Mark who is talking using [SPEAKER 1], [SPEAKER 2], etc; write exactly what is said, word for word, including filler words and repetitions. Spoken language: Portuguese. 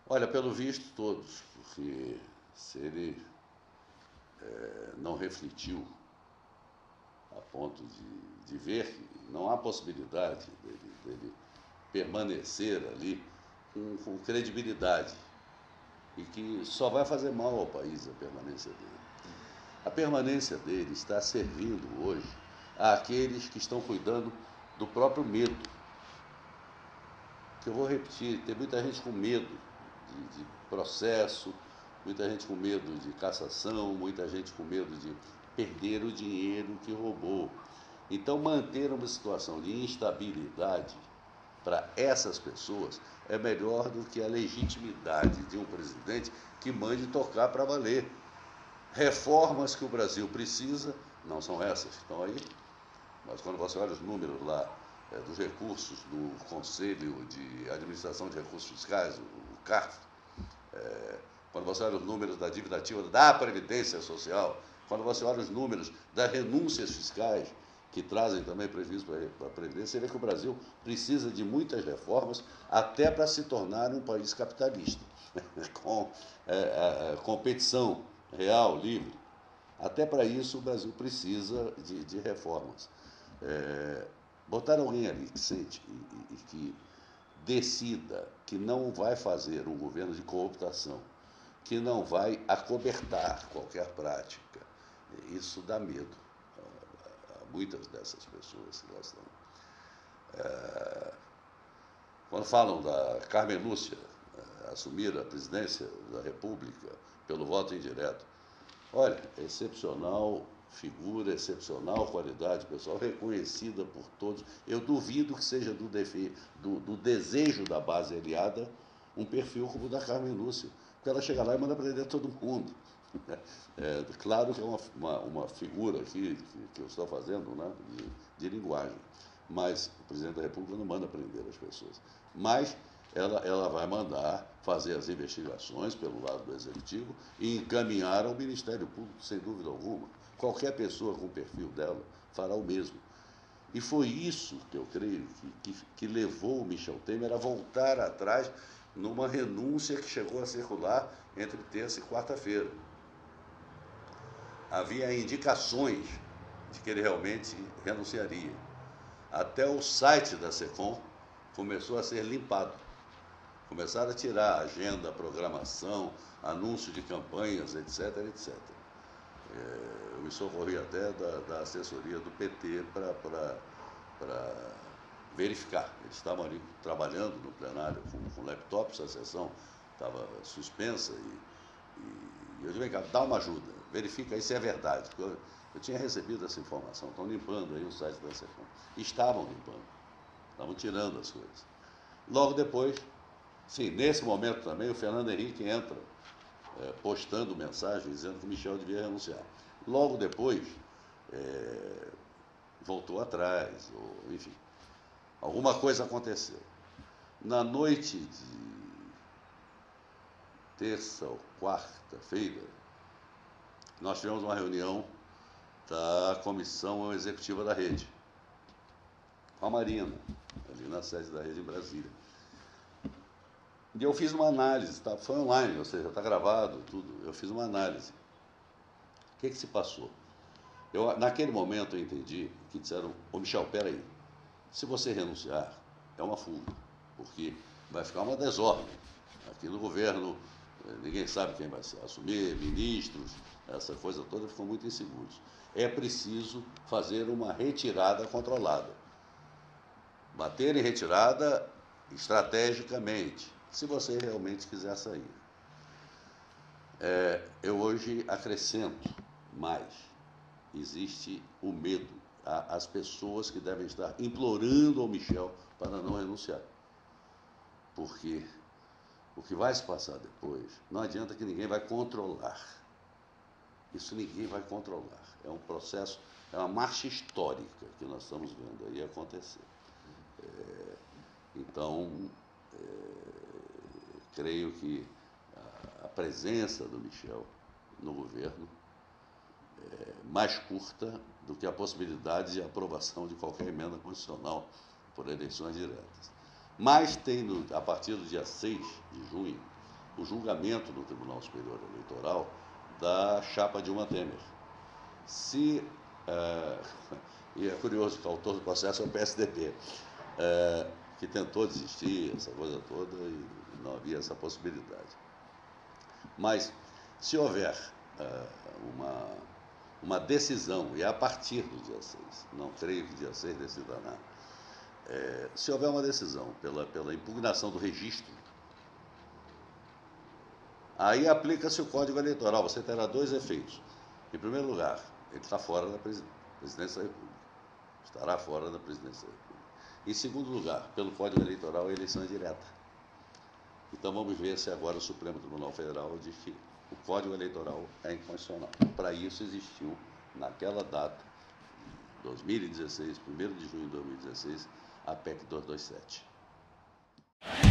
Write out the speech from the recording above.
[SPEAKER 1] Olha, pelo visto, todos, porque se ele é, não refletiu a ponto de, de ver que não há possibilidade dele, dele permanecer ali com, com credibilidade e que só vai fazer mal ao país a permanência dele. A permanência dele está servindo hoje àqueles que estão cuidando do próprio medo. Que eu vou repetir, tem muita gente com medo de, de processo, muita gente com medo de cassação, muita gente com medo de perder o dinheiro que roubou. Então, manter uma situação de instabilidade para essas pessoas é melhor do que a legitimidade de um presidente que mande tocar para valer. Reformas que o Brasil precisa não são essas que estão aí, mas quando você olha os números lá é, dos recursos do Conselho de Administração de Recursos Fiscais, o C A R F, é, quando você olha os números da dívida ativa da Previdência Social, quando você olha os números das renúncias fiscais, que trazem também prejuízo para a Previdência, você vê que o Brasil precisa de muitas reformas até para se tornar um país capitalista, com é, a competição real, livre. Até para isso o Brasil precisa de, de reformas. É, botar alguém ali que sente e, e, e que decida que não vai fazer um governo de cooptação, que não vai acobertar qualquer prática, isso dá medo a muitas dessas pessoas que lá estão. É, quando falam da Carmen Lúcia é, assumir a presidência da República pelo voto indireto, olha, excepcional figura, excepcional qualidade pessoal, reconhecida por todos. Eu duvido que seja do, defe, do, do desejo da base aliada um perfil como o da Carmen Lúcia, porque ela chega lá e manda prender todo mundo. É, claro que é uma, uma, uma figura aqui que, que eu estou fazendo, né, de, de linguagem, mas o presidente da República não manda prender as pessoas. Mas ela, ela vai mandar fazer as investigações pelo lado do Executivo e encaminhar ao Ministério Público, sem dúvida alguma. Qualquer pessoa com o perfil dela fará o mesmo. E foi isso que eu creio que, que, que levou o Michel Temer a voltar atrás numa renúncia que chegou a circular entre terça e quarta-feira. Havia indicações de que ele realmente renunciaria. Até o site da SECOM começou a ser limpado. Começaram a tirar a agenda, a programação, anúncio de campanhas, etc, etcétera. É, eu me socorri até da, da assessoria do P T para verificar. Eles estavam ali trabalhando no plenário com, com laptops, a sessão estava suspensa e, e eu disse, vem cá, dá uma ajuda, verifica aí se é verdade. Eu, eu tinha recebido essa informação, estão limpando aí o site da SECOM. Estavam limpando, estavam tirando as coisas. Logo depois, sim, nesse momento também, o Fernando Henrique entra é, postando mensagem dizendo que o Michel devia renunciar. Logo depois, é, voltou atrás, ou, enfim, alguma coisa aconteceu. Na noite de terça ou quarta-feira, nós tivemos uma reunião da Comissão Executiva da Rede, com a Marina, ali na sede da Rede em Brasília. E eu fiz uma análise, tá? Foi online, ou seja, está gravado, tudo. Eu fiz uma análise. O que, que se passou? Eu, naquele momento eu entendi que disseram, ô Michel, peraí, se você renunciar, é uma fuga, porque vai ficar uma desordem. Aqui no governo, ninguém sabe quem vai assumir, ministros, essa coisa toda, ficam muito inseguros. É preciso fazer uma retirada controlada. Bater em retirada estrategicamente, se você realmente quiser sair. É, eu hoje acrescento mais. Existe o medo. Há as pessoas que devem estar implorando ao Michel para não renunciar. Porque o que vai se passar depois, não adianta que ninguém vai controlar. Isso ninguém vai controlar. É um processo, é uma marcha histórica que nós estamos vendo aí acontecer. É, então, é, creio que a, a presença do Michel no governo é mais curta do que a possibilidade de aprovação de qualquer emenda constitucional por eleições diretas. Mas tem, no, a partir do dia seis de junho, o julgamento do Tribunal Superior Eleitoral da chapa Dilma Temer. Se, uh, e é curioso que o autor do processo é o P S D B, uh, que tentou desistir, essa coisa toda, e não havia essa possibilidade. Mas, se houver uh, uma, uma decisão, e é a partir do dia seis, não creio que dia seis decidirá, é, se houver uma decisão pela, pela impugnação do registro, aí aplica-se o Código Eleitoral. Você terá dois efeitos. Em primeiro lugar, ele está fora da presidência da República. Estará fora da presidência da República. Em segundo lugar, pelo Código Eleitoral, a eleição é direta. Então vamos ver se agora o Supremo Tribunal Federal diz que o Código Eleitoral é inconstitucional. Para isso existiu, naquela data, dois mil e dezesseis, primeiro de junho de dois mil e dezesseis, a P E C duzentos e vinte e sete.